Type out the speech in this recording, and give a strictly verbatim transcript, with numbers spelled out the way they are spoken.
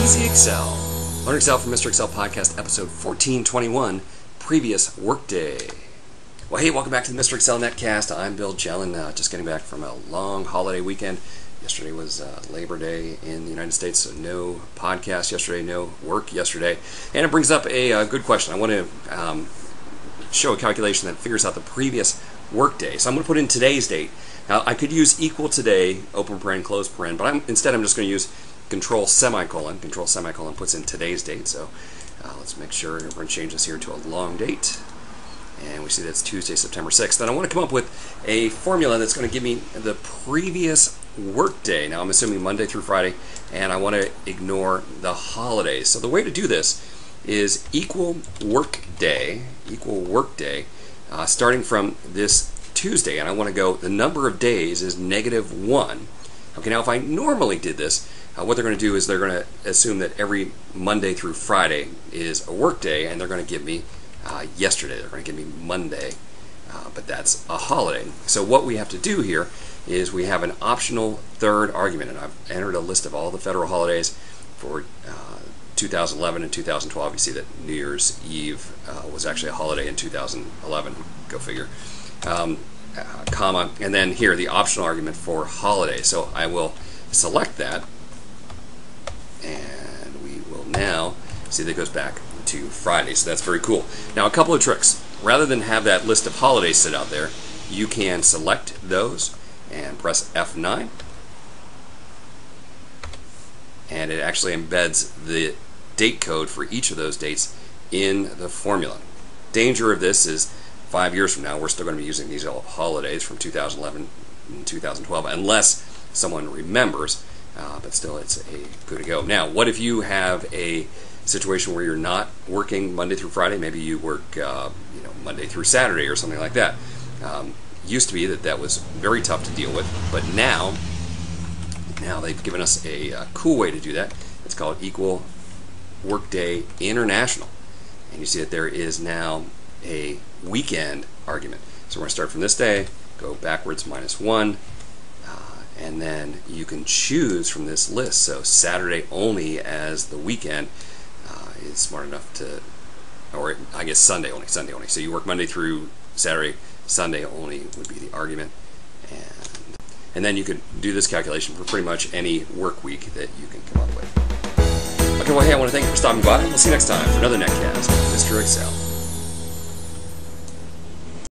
Easy Excel. Learn Excel from Mister Excel Podcast, episode fourteen twenty-one, previous workday. Well, hey, welcome back to the Mister Excel Netcast. I'm Bill Jelen, uh, just getting back from a long holiday weekend. Yesterday was uh, Labor Day in the United States, so no podcast yesterday, no work yesterday. And it brings up a uh, good question. I want to um, show a calculation that figures out the previous workday. So I'm going to put in today's date. Now, I could use equal today, open paren, close paren, but I'm, instead I'm just going to use control semicolon. Control semicolon puts in today's date. So uh, let's make sure we're going to change this here to a long date. And we see that's Tuesday, September sixth. Then I want to come up with a formula that's going to give me the previous workday. Now I'm assuming Monday through Friday, and I want to ignore the holidays. So the way to do this is equal workday, equal workday, uh, starting from this Tuesday, and I want to go, the number of days is negative one. Okay, now if I normally did this, uh, what they're going to do is they're going to assume that every Monday through Friday is a workday, and they're going to give me uh, yesterday. They're going to give me Monday, uh, but that's a holiday. So what we have to do here is we have an optional third argument, and I've entered a list of all the federal holidays for uh, two thousand eleven and two thousand twelve. You see that New Year's Eve uh, was actually a holiday in two thousand eleven. Go figure. Um, uh, comma, and then here the optional argument for holiday. So I will select that, and we will now see that it goes back to Friday. So that's very cool. Now a couple of tricks. Rather than have that list of holidays sit out there, you can select those and press F nine, and it actually embeds the date code for each of those dates in the formula. Danger of this is five years from now we're still going to be using these holidays from two thousand eleven and two thousand twelve unless someone remembers, uh, but still it's a good to go. Now what if you have a situation where you're not working Monday through Friday? Maybe you work uh, you know Monday through Saturday or something like that. Um, used to be that that was very tough to deal with, but now now they've given us a, a cool way to do that. It's called Equal Workday International, and you see that there is now a weekend argument. So we're going to start from this day, go backwards minus one, uh, and then you can choose from this list. So Saturday only as the weekend uh, is smart enough to, or I guess Sunday only, Sunday only. So you work Monday through Saturday, Sunday only would be the argument. And, and then you could do this calculation for pretty much any work week that you can come up with. Okay, well, hey, I want to thank you for stopping by. We'll see you next time for another Netcast with Mister Excel.